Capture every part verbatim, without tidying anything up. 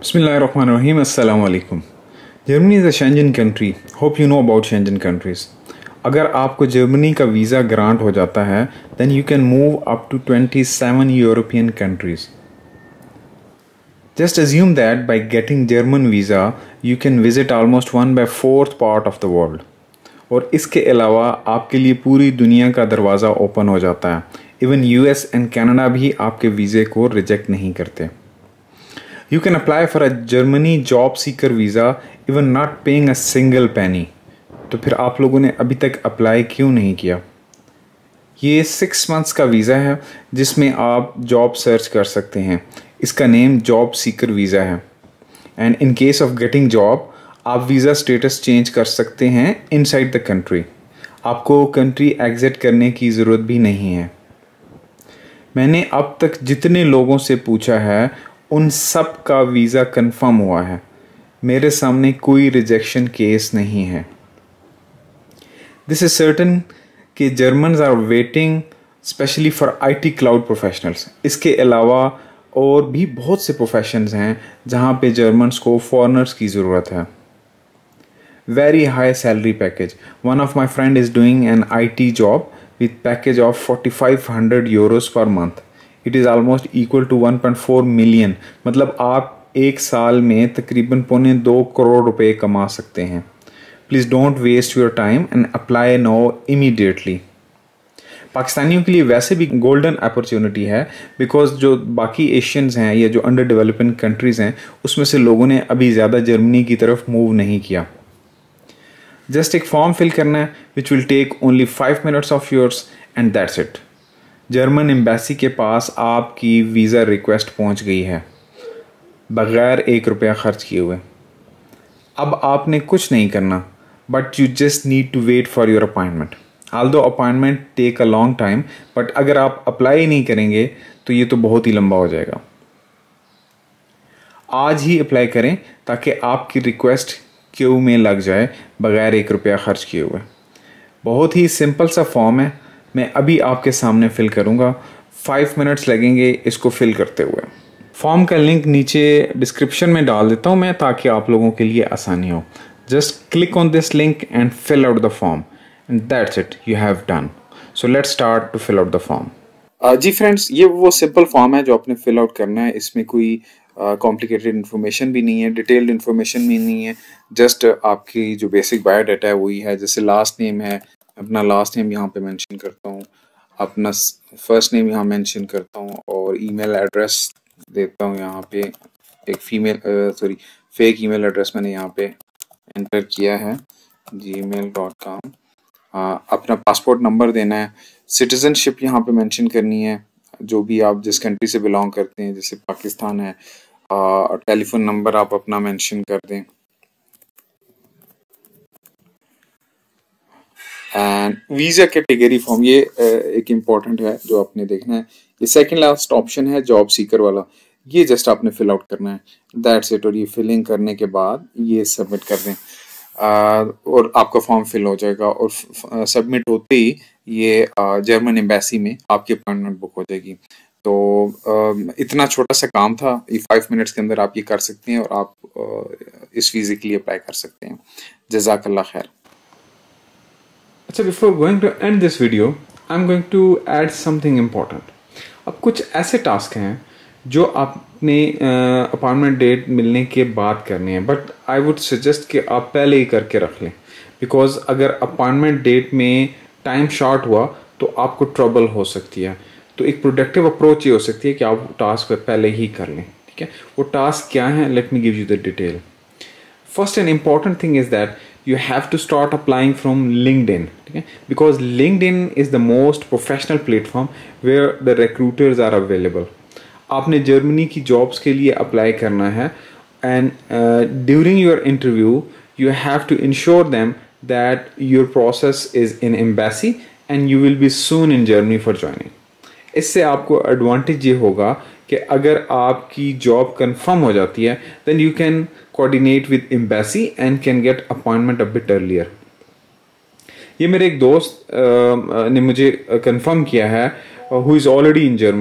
Bismillahirrahmanirrahim. Assalamu alaikum. Germany is a Schengen country. Hope you know about Schengen countries. अगर आपको Germany का visa grant हो जाता है then you can move up to twenty-seven European countries. Just assume that by getting German visa you can visit almost one by fourth part of the world. और इसके अलावा आपके लिए पूरी दुनिया का दरवाज़ा ओपन हो जाता है. इवन यूएस एंड कनाडा भी आपके वीज़े को रिजेक्ट नहीं करते. You can apply for a Germany job seeker visa even not paying a single penny. तो फिर आप लोगों ने अभी तक अप्लाई क्यों नहीं किया? ये सिक्स मंथ्स का वीज़ा है जिसमें आप जॉब सर्च कर सकते हैं. इसका नेम जॉब सीकर वीज़ा है. And in case of getting job आप वीज़ा स्टेटस चेंज कर सकते हैं इनसाइड द कंट्री. आपको कंट्री एग्जिट करने की ज़रूरत भी नहीं है. मैंने अब तक जितने लोगों से पूछा है उन सब का वीज़ा कंफर्म हुआ है. मेरे सामने कोई रिजेक्शन केस नहीं है. दिस इज सर्टन कि Germans are waiting specially for IT cloud professionals. इसके अलावा और भी बहुत से प्रोफेशंस हैं जहां पे जर्मन्स को फॉरेनर्स की ज़रूरत है. Very high salary package. One of my friend is doing an I T job with package of forty five hundred euros per month. It is almost equal to one point four million. मतलब आप एक साल में तकरीबन पौने दो करोड़ रुपए कमा सकते हैं. Please don't waste your time and apply now immediately. पाकिस्तानियों के लिए वैसे भी गोल्डन अपॉर्चुनिटी है बिकॉज जो बाकी एशियंस हैं या जो अंडर डेवलपिंग कंट्रीज़ हैं उसमें से लोगों ने अभी ज़्यादा जर्मनी की तरफ मूव नहीं किया. जस्ट एक फॉर्म फिल करना है which will take only five minutes of yours and that's it. German embassy के पास आपकी वीज़ा रिक्वेस्ट पहुंच गई है बग़ैर एक रुपया ख़र्च किए हुए. अब आपने कुछ नहीं करना but you just need to wait for your appointment. Although appointment take a long time but अगर आप अप्लाई नहीं करेंगे तो ये तो बहुत ही लंबा हो जाएगा. आज ही अप्लाई करें ताकि आपकी रिक्वेस्ट क्यू में लग जाए बग़ैर एक रुपया ख़र्च किए हुए. बहुत ही सिंपल सा फॉर्म है. मैं अभी आपके सामने फिल करूंगा. फाइव मिनट्स लगेंगे इसको फिल करते हुए. फॉर्म का लिंक नीचे डिस्क्रिप्शन में डाल देता हूं मैं ताकि आप लोगों के लिए आसानी हो. Just click on this link and fill out the form and that's it. You have done. So let's start to fill out the form. जी फ्रेंड्स, ये वो सिंपल फॉर्म है जो आपने फिल आउट करना है. इसमें कोई कॉम्प्लिकेटेड इन्फॉर्मेशन भी नहीं है, डिटेल्ड इन्फॉर्मेशन भी नहीं है. जस्ट आपकी जो बेसिक बायोडाटा है वही है. जैसे लास्ट नेम है, अपना लास्ट नेम यहाँ पे मेंशन करता हूँ, अपना फर्स्ट नेम यहाँ मेंशन करता हूँ और ईमेल एड्रेस देता हूँ. यहाँ पे एक female sorry fake email address मैंने यहाँ पे एंटर किया है जी मेल डॉट कॉम. अपना पासपोर्ट नंबर देना है. सिटीजनशिप यहाँ पे मेंशन करनी है जो भी आप जिस कंट्री से बिलोंग करते हैं. जैसे पाकिस्तान है. टेलीफोन नंबर आप अपना मेंशन कर दें. एंड वीज़ा कैटेगरी फॉर्म ये एक इम्पॉर्टेंट है जो आपने देखना है. ये सेकंड लास्ट ऑप्शन है जॉब सीकर वाला. ये जस्ट आपने फिल आउट करना है. That's it. और ये फिलिंग करने के बाद ये सबमिट कर दें uh, और आपका फॉर्म फिल हो जाएगा. और सबमिट होते ही ये जर्मन एम्बेसी में आपकी अपॉइंटमेंट बुक हो जाएगी. तो uh, इतना छोटा सा काम था. ये फाइव मिनट्स के अंदर आप ये कर सकते हैं और आप uh, इस वीज़े के लिए अप्लाई कर सकते हैं. जज़ाकल्लाह खैर. अच्छा, before going to end this video I am going to add something important. अब कुछ ऐसे टास्क हैं जो आपने अपॉइंटमेंट डेट मिलने के बाद करने हैं बट आई वुड सजेस्ट कि आप पहले ही करके रख लें बिकॉज अगर अपॉइंटमेंट डेट में टाइम शॉर्ट हुआ तो आपको ट्रबल हो सकती है. तो एक प्रोडक्टिव अप्रोच ये हो सकती है कि आप टास्क पहले ही कर लें. ठीक है, वो टास्क क्या है? Let me give you the detail. First and important thing is that you have to start applying from LinkedIn, okay? Because LinkedIn is the most professional platform where the recruiters are available. आपने Germany की jobs के लिए apply करना है and during your interview you have to ensure them that your process is in embassy and you will be soon in Germany for joining. इससे आपको advantage ये होगा कि अगर आपकी जॉब कंफर्म हो जाती है then you can coordinate with embassy and can get appointment a bit earlier. ये मेरे एक दोस्त uh, ने मुझे कंफर्म किया है who is already in Germany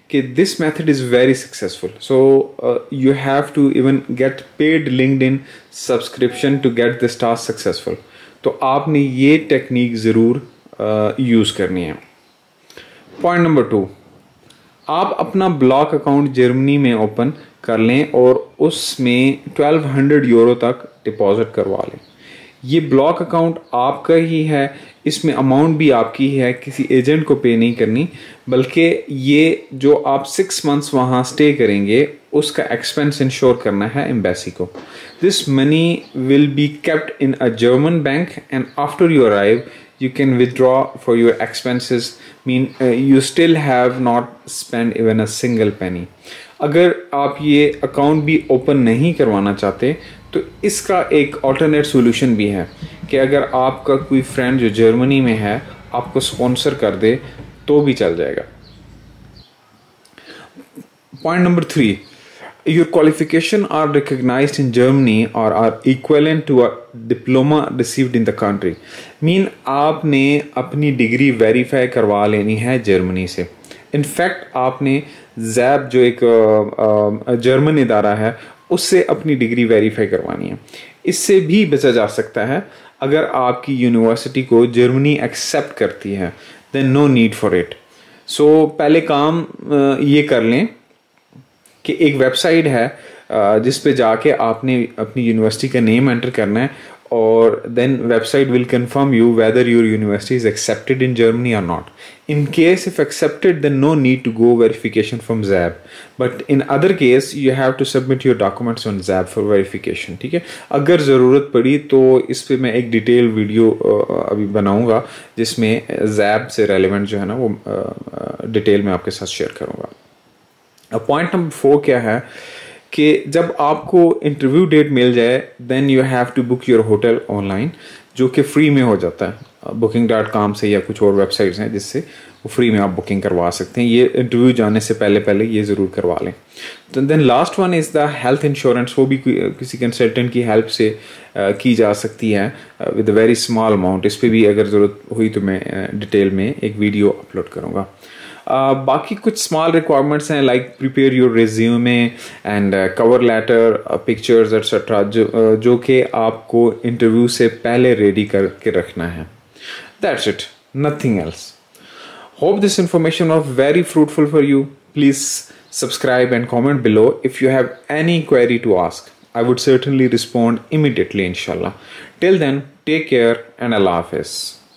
कि this method is very successful, so you have to even get paid LinkedIn subscription to get this task successful. तो आपने ये टेक्निक ज़रूर यूज़ uh, करनी है। पॉइंट नंबर टू, आप अपना ब्लॉक अकाउंट जर्मनी में ओपन कर लें और उसमें ट्वेल्व हंड्रेड यूरो तक डिपॉजिट करवा लें। ये ब्लॉक अकाउंट आपका ही है, इसमें अमाउंट भी आपकी है, किसी एजेंट को पे नहीं करनी, बल्कि ये जो आप सिक्स मंथ्स वहाँ स्टे करेंगे उसका एक्सपेंस इंश्योर करना है एम्बेसी को। This money will be kept in a German bank and after you arrive you can withdraw for your expenses, mean uh, you still have not spent even a single penny। अगर आप ये account भी open नहीं करवाना चाहते तो इसका एक ऑल्टरनेट सोल्यूशन भी है कि अगर आपका कोई फ्रेंड जो जर्मनी में है आपको स्पॉन्सर कर दे तो भी चल जाएगा। Point number three, your qualification are recognized in Germany or are equivalent to a diploma received in the country। Mean आपने अपनी डिग्री वेरीफाई करवा लेनी है जर्मनी से। इनफैक्ट आपने जैब जो एक जर्मन इदारा है उससे अपनी डिग्री वेरीफाई करवानी है। इससे भी बचा जा सकता है अगर आपकी यूनिवर्सिटी को जर्मनी एक्सेप्ट करती है, then no need for it. So पहले काम ये कर लें कि एक वेबसाइट है जिस पे जाके आपने अपनी यूनिवर्सिटी का नेम एंटर करना है और then website will confirm you whether your university is accepted in Germany और नॉट। In case if accepted then no need to go verification from ZAB, but in other case you have to submit your documents on ZAB for verification. ठीक है, अगर ज़रूरत पड़ी तो इस पर मैं एक डिटेल वीडियो अभी बनाऊंगा जिसमें जैब से रेलिवेंट जो है ना वो डिटेल में आपके साथ शेयर करूँगा। अब पॉइंट नंबर फोर क्या है कि जब आपको इंटरव्यू डेट मिल जाए then you have to book your hotel online, जो कि फ्री में हो जाता है बुकिंग डॉट कॉम से या कुछ और वेबसाइट्स हैं जिससे वो फ्री में आप बुकिंग करवा सकते हैं। ये इंटरव्यू जाने से पहले पहले ये ज़रूर करवा लें। तो then last one is the health insurance. वो भी किसी कंसल्टेंट की हेल्प से uh, की जा सकती है with a very small amount. इस पर भी अगर ज़रूरत हुई तो मैं डिटेल uh, में एक वीडियो अपलोड करूँगा। Uh, बाकी कुछ स्मॉल रिक्वायरमेंट्स हैं like prepare your resume and cover letter, pictures etcetera, जो uh, जो कि आपको इंटरव्यू से पहले रेडी करके रखना है। That's it, nothing else. Hope this information was very fruitful for you. Please subscribe and comment below if you have any query to ask. I would certainly respond immediately, inshallah. Till then, take care and Allah Hafiz.